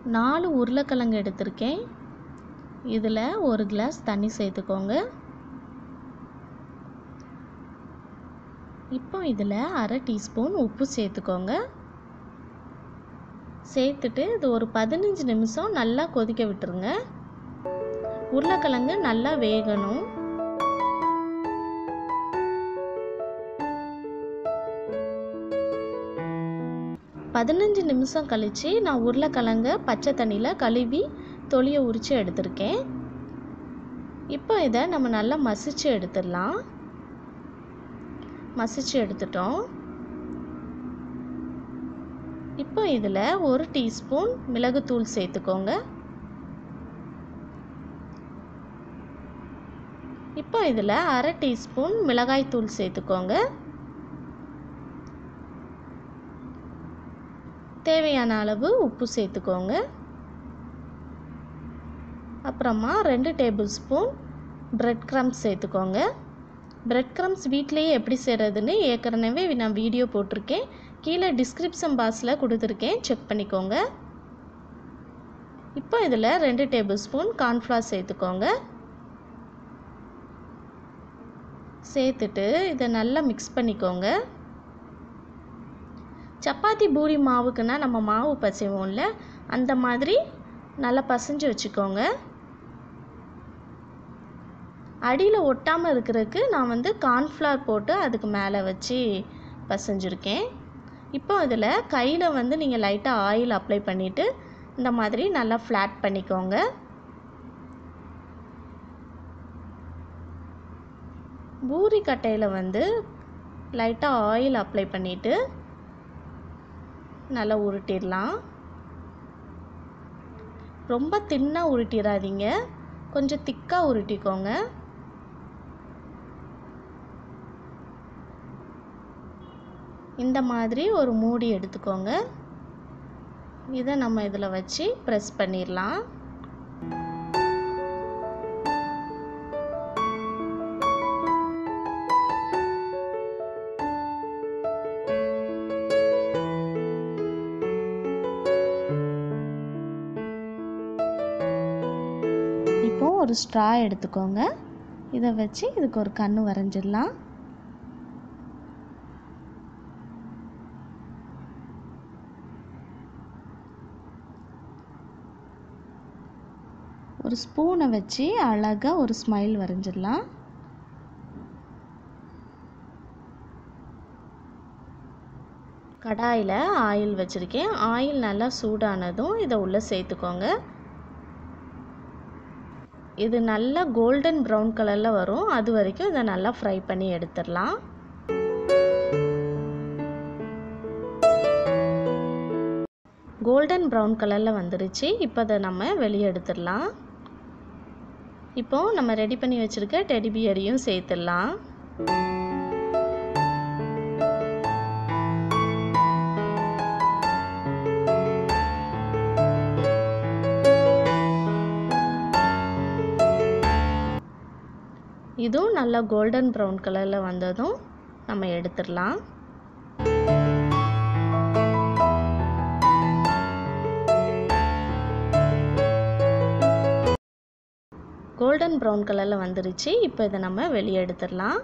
4 உருளைக்கிழங்கு எடுத்திருக்கேன். இதில் 1 கிளாஸ் தண்ணி சேர்த்துக்கோங்க. இப்போ இதில் 1/2 டீஸ்பூன் உப்பு சேர்த்துக்கோங்க. சேர்த்துட்டு இது ஒரு 15 நிமிஷம் நல்லா கொதிக்க விட்டுருங்க. உருளைக்கிழங்கு நல்லா வேகணும். பதினஞ்சு நிமிஷம் கழித்து நான் உருளைக்கிழங்க பச்சை தண்ணியில் கழுவி தொலியை உரித்து எடுத்திருக்கேன். இப்போ இதை நம்ம நல்லா மசிச்சு எடுத்துடலாம். மசிச்சு எடுத்துட்டோம். இப்போ இதில் 1 டீஸ்பூன் மிளகுத்தூள் சேர்த்துக்கோங்க. இப்போ இதில் 1/2 டீஸ்பூன் மிளகாய்த்தூள் சேர்த்துக்கோங்க. தேவையான அளவு உப்பு சேர்த்துக்கோங்க. அப்புறமா 2 டேபிள் ஸ்பூன் பிரெட் க்ரம்ஸ் சேர்த்துக்கோங்க. பிரெட் க்ரம்ஸ் வீட்டிலேயே எப்படி செய்கிறதுன்னு ஏற்கனவே நான் வீடியோ போட்டிருக்கேன். கீழே டிஸ்கிரிப்ஷன் பாக்ஸில் கொடுத்துருக்கேன், செக் பண்ணிக்கோங்க. இப்போ இதில் 2 டேபிள் ஸ்பூன் கார்ன்ஃப்ளவர் சேர்த்துக்கோங்க. சேர்த்துட்டு இதை நல்லா மிக்ஸ் பண்ணிக்கோங்க. சப்பாத்தி பூரி மாவுக்குன்னா நம்ம மாவு பசைவோம்ல, அந்த மாதிரி நல்லா பசைஞ்சு வச்சுக்கோங்க. அடியில் ஒட்டாமல் இருக்கிறதுக்கு நான் கார்ன்ஃப்ளவர் போட்டு அதுக்கு மேலே வச்சு பசைஞ்சிருக்கேன். இப்போ இதில் கையில் நீங்கள் லைட்டாக ஆயில் அப்ளை பண்ணிவிட்டு இந்த மாதிரி நல்லா ஃப்ளாட் பண்ணிக்கோங்க. பூரி கட்டையில் லைட்டாக ஆயில் அப்ளை பண்ணிவிட்டு நல்லா உருட்டிடலாம். ரொம்ப தின்னாக உருட்டிடாதீங்க, கொஞ்சம் திக்காக உருட்டிக்கோங்க. இந்த மாதிரி ஒரு மூடி எடுத்துக்கோங்க. இதை நம்ம இதில் வச்சு ப்ரெஸ் பண்ணிடலாம். இப்போ ஒரு ஸ்ட்ரா எடுத்துக்கோங்க. இதை வச்சு இதுக்கு ஒரு கண்ணு வரைஞ்சிடலாம். ஒரு ஸ்பூனை வச்சு அழகாக ஒரு ஸ்மைல் வரைஞ்சிடலாம். கடாயில் ஆயில் வச்சுருக்கேன். ஆயில் நல்லா சூடானதும் இதை உள்ளே சேர்த்துக்கோங்க. இது நல்லா கோல்டன் ப்ரௌன் கலரில் வரும். அது வரைக்கும் இதை நல்லா ஃப்ரை பண்ணி எடுத்துடலாம். கோல்டன் ப்ரௌன் கலரில் வந்துருச்சு. இப்போ அதை நம்ம வெளியே எடுத்துடலாம். இப்போது நம்ம ரெடி பண்ணி வச்சுருக்க டெடி பியரையும் சேர்த்துடலாம். இதுவும் நல்லா கோல்டன் ப்ரௌன் கலரில் வந்ததும் நம்ம எடுத்துடலாம். கோல்டன் ப்ரௌன் கலரில் வந்துருச்சு. இப்போ இதை நம்ம வெளியே எடுத்துடலாம்.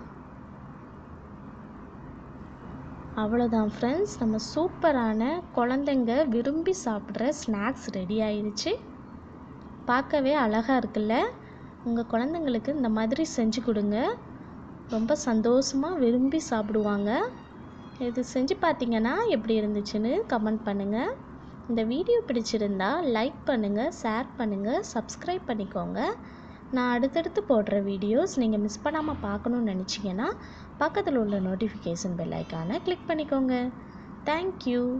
அவ்வளோதான் ஃப்ரெண்ட்ஸ், நம்ம சூப்பரான குழந்தைங்க விரும்பி சாப்பிட்ற ஸ்நாக்ஸ் ரெடி ஆயிடுச்சு. பார்க்கவே அழகாக இருக்குல்ல? உங்கள் குழந்தைங்களுக்கு இந்த மாதிரி செஞ்சு கொடுங்க, ரொம்ப சந்தோஷமாக விரும்பி சாப்பிடுவாங்க. இது செஞ்சு பார்த்தீங்கன்னா எப்படி இருந்துச்சுன்னு கமெண்ட் பண்ணுங்கள். இந்த வீடியோ பிடிச்சிருந்தா லைக் பண்ணுங்கள், ஷேர் பண்ணுங்கள், சப்ஸ்கிரைப் பண்ணிக்கோங்க. நான் அடுத்தடுத்து போடுற வீடியோஸ் நீங்கள் மிஸ் பண்ணாமல் பார்க்கணுன்னு நினச்சிங்கன்னா பக்கத்தில் உள்ள நோட்டிஃபிகேஷன் பெல் ஐக்கானை கிளிக் பண்ணிக்கோங்க. தேங்க்யூ.